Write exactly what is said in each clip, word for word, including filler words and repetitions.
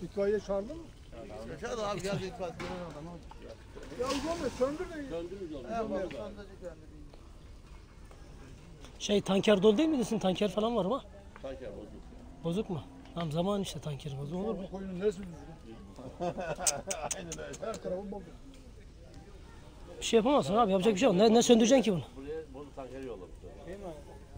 İtfaiye çağırdın mı? Çağırdı abi geldi itfaiye. Ya uzanma söndür de. Söndürürüz onu. Evet, söndürecek yani. Şey tanker dolu değil mi desin? Tanker falan var ama. Tanker bozuk. Bozuk mu? Tamam zaman işte tanker bozuk olur mu? Bu koyunun neresi düzgün? Aynen öyle. Her tarafı bozuk. Bir şey yapamazsın abi, yapacak bir şey yok. Ne, ne söndüreceksin ki bunu? Buraya bozuk tankeri yollamış. Değil mi?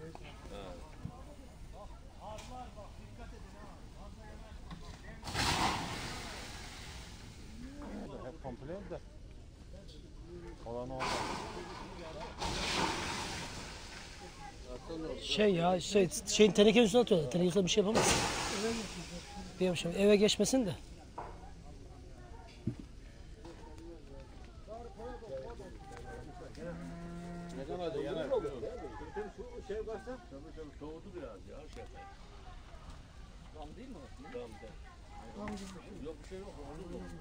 Hep komple de. Olan oldu. Şey ya, şey, şeyin tenekenin üstüne atıyorlar. Tenekenin üstüne bir şey yapamazsın. Bir şey, eve geçmesin de. Ne kadar da yanar. Şey varsa tabii tabii soğudu biraz ya şey. Tam değil mi? Tam tam. Yok bir şey yok. Olur mu?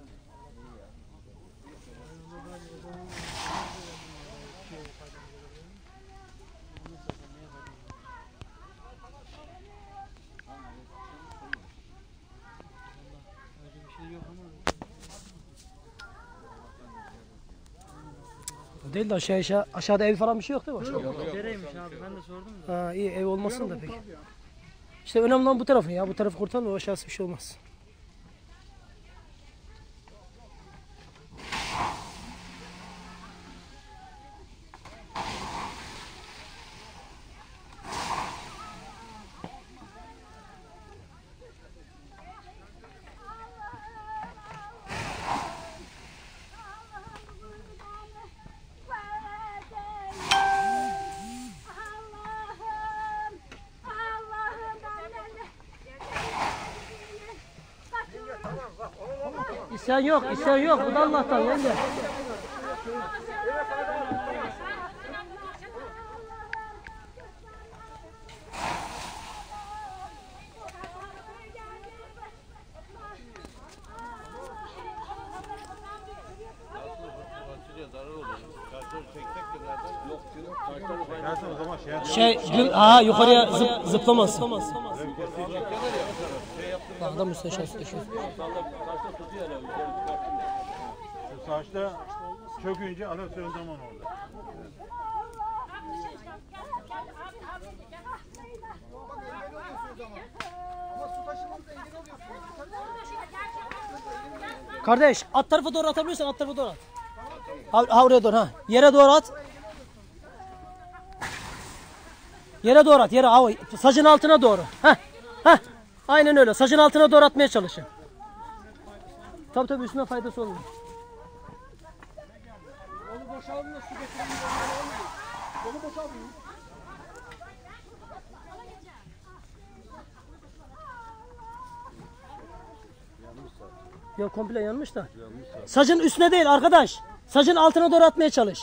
Değil de aşağı, aşağı aşağıda ev falan bir şey yok değil mi? Yok yok. Dereymiş abi ben de sordum da. Ha iyi, ev olmasın da peki. İşte önemli olan bu tarafı ya. Bu tarafı kurtarma, o aşağısı bir şey olmaz. İsyan yok, isyan yok. Bu da Allah'tan yenge. Şey, ha yukarıya zıp, zıplamaz. Adam üstüne şans düşüyor. Şu saçta çökünce alasyon zaman orada. Kardeş, at tarafa doğru atabiliyorsan at tarafa doğru at. Ha, ha oraya doğru ha. Yere doğru at. Yere doğru at, yere. Ha, sacın altına doğru. Heh. Heh. Aynen öyle. Sacın altına doğru atmaya çalışın. Tabii tabii üstüne faydası olmuyor. Onu boşaldın da su getirin. Onu boşaldın. Yok komple yanmış da. Sacın üstüne değil arkadaş. Sacın altına doğru atmaya çalış.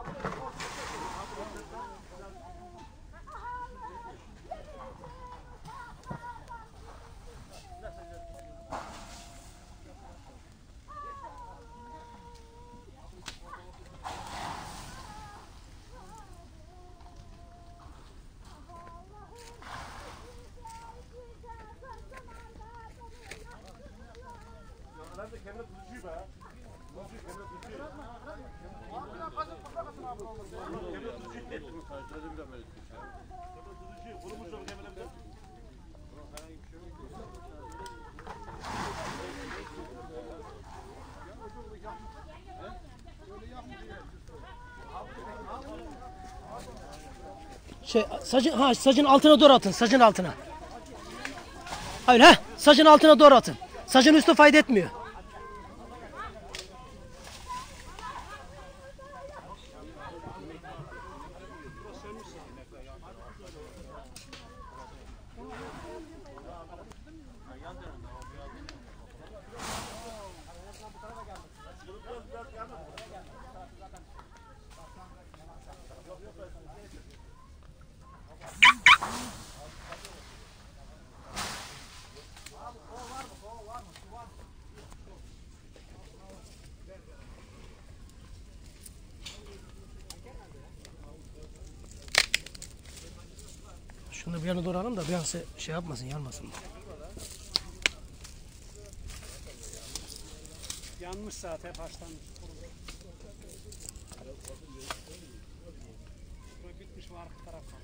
Şey, sacın, ha, sacın altına doğru atın, sacın altına. Hayır ha, sacın altına doğru atın. Sacın üstü fayda etmiyor. Şunu bir yana doğru alalım da bir an şey yapmasın, yanmasın. Yanmış zaten başlanmış. Bura bitmiş var arka tarafa.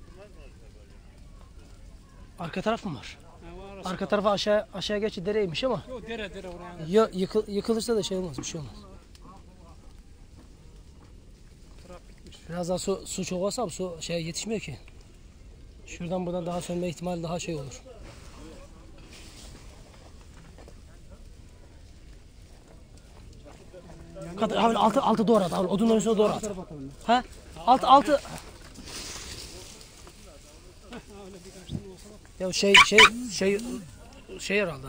Arka taraf mı var? Ha, var arası. Arka tarafa aşağı aşağı geçi dereymiş ama. Yok dere dere oraya. Ya yıkıl, yıkılırsa da şey olmaz, bir şey olmaz. Taraf bitmiş. Biraz daha su, su çok olsa su şey yetişmiyor ki. Şuradan buradan daha sönme ihtimali daha şey olur. Kadar abi altı altı doğru at abi. Odunların üstüne doğru at. Ha? Altı altı. Öyle birkaç tane olsa bak. Ya şey şey şey şey herhalde.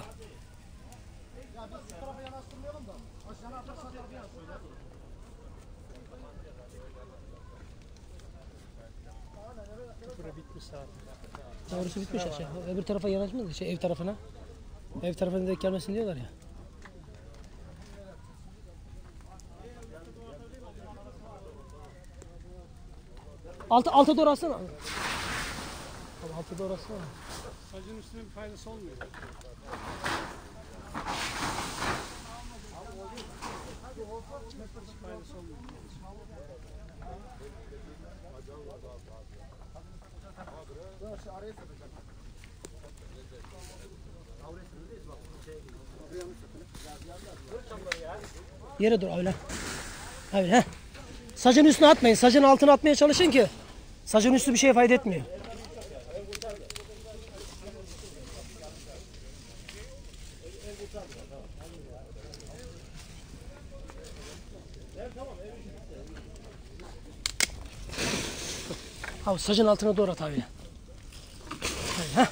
Bura bitmiş zaten. Doğrusu bitmiş aşağı. Öbür tarafa yanaşmıyor da şey ev tarafına. Ev tarafına denk gelmesin diyorlar ya. Altı altı doğru atsana. Abi altı doğru atsana. Sacın üstüne bir faydası olmuyor. Hiç faydası olmuyor. Yere dur öyle. Öyle. Sacın üstüne atmayın. Sacın altına atmaya çalışın ki sacın üstü bir şeye fayda etmiyor. Abi sacın altına doğru at abi. Heh.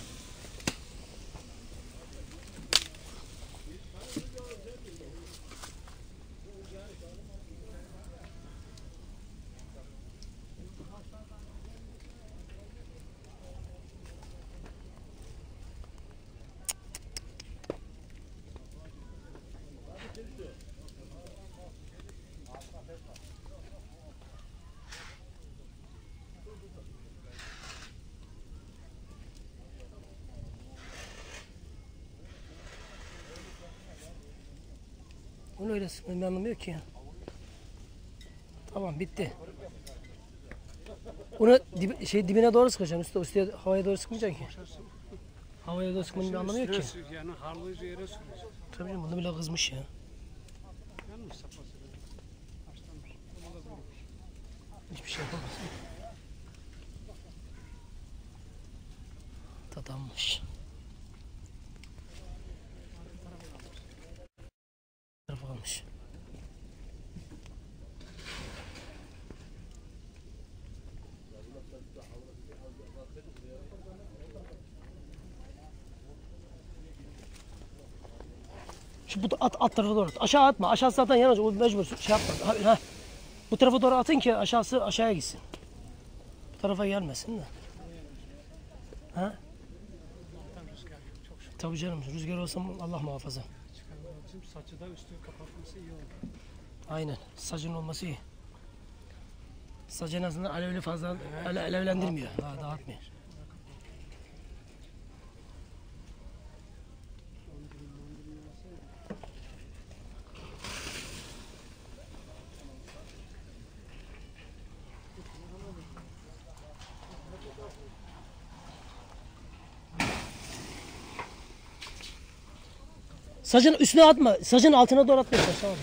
Onu öyle sıkmayın, bir anlamı yok ki ya. Tamam bitti. Onu dib şey dibine doğru sıkacaksın. Üstü, üstüne havaya doğru sıkmayacaksın ki. Havaya doğru sıkmanın bir anlamı yok ki. Üstüne sür, yani harlayıcı yere sürüyorsun. Tabii canım bunu bile kızmış ya. Yanmış sapası. Başlamış. Ona da böyle. Hiçbir şey yapamaz. Tadanmış. Tarafa kalmış. Şu bu at, at tarafa doğru at. Aşağı atma. Aşağısı zaten yanacak. O mecbur şey yapma. Ha, ha. Bu tarafa doğru atın ki aşağısı aşağıya gitsin. Bu tarafa gelmesin de. Ha? Tam rüzgar yok. Çok şükür. Tabii canım. Rüzgar olsa Allah muhafaza. Çıkarmak için saçı da üstü kapatması iyi olur. Aynen. Sacın olması iyi. Sacı en azından alevli fazla ale, alevlendirmiyor. Daha dağıtmıyor. Sacın üstüne atma. Sacın altına doğru atma. Tamam.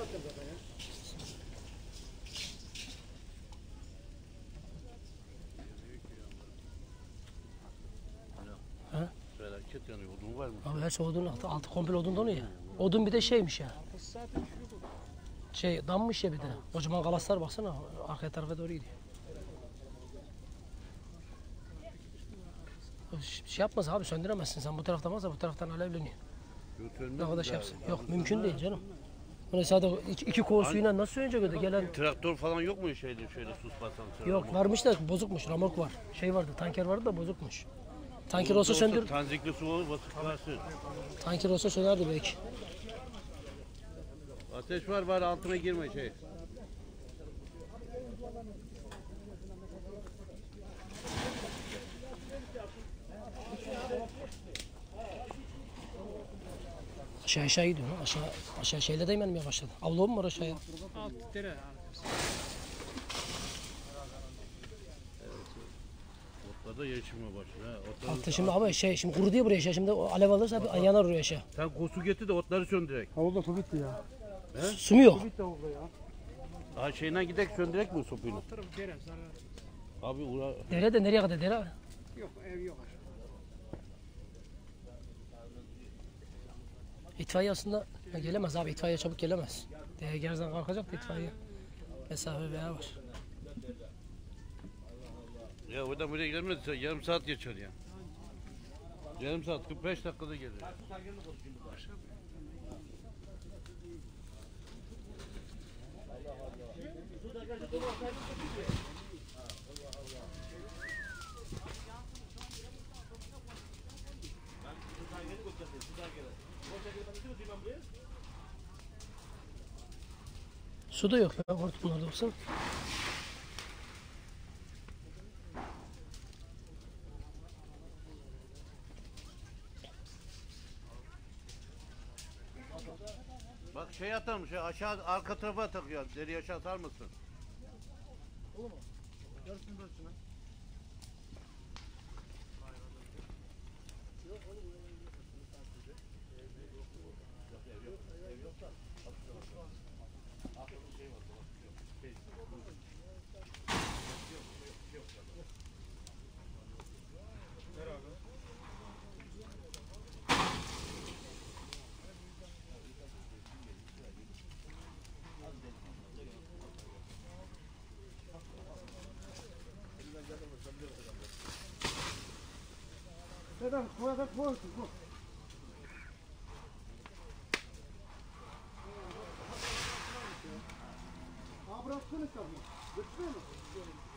Felaket yanıyor. Odun var mı? Abi her şey odun altı, altı komple odun donuyor ya. Odun bir de şeymiş ya. Kapısı zaten çürük olur. Şey dammış ya bir de. Kocaman kalaslar baksana arka tarafa doğru gidiyor. Ş- Şey yapmaz abi söndüremezsin sen bu taraftan varsa bu taraftan alevleniyor. Ne kadar şey yapsın. Yok mümkün değil canım. Bunu sadece iki, iki kova suyuyla nasıl sönecek öyle gelen? Traktör falan yok mu şeyde şöyle sus basan? Yok varmış da bozukmuş ramork var. Şey vardı tanker vardı da bozukmuş. Tanker olsa söndür. Tanzikli su olur basıp kalsın. Tanker olsa sönerdi belki. Ateş var bari altına girme şey. Aşağı aşağı gidiyor. lan. Aşağı aşağı şeyle değmemeye başladı. Avlu mu var aşağıya? Alt dere arkası. Otlarda yeşilme başlıyor. Ha. Otları... Altta şimdi abi şey şimdi kuru diye buraya aşağı. Şimdi o alev alırsa bir yanar oraya aşağı. Sen kosu getir de otları söndürek. Havuzda su bitti ya. He? Su mu yok? Su bitti havuzda ya. Ha şeyden gidek söndürek mi sopuyla? Alt tarafı dere zarar. Abi ura... Dere de nereye kadar dere? Yok ev yok. İtfaiye aslında ya gelemez abi. İtfaiye çabuk gelemez. Dere gerzen kalkacak da itfaiye. Mesafe veya var. Ya oradan buraya gelmezse yarım saat geçer ya. Yarım saat kırk beş dakikada gelir. Su da yok ya hortumlarda olsun. Bak şey atarmış şey aşağı arka tarafa atar ya. Deri aşağı atar mısın? Neden? Koya da koyuyorsun. Bu. Ha bıraksana tabii. Götürüyor musun?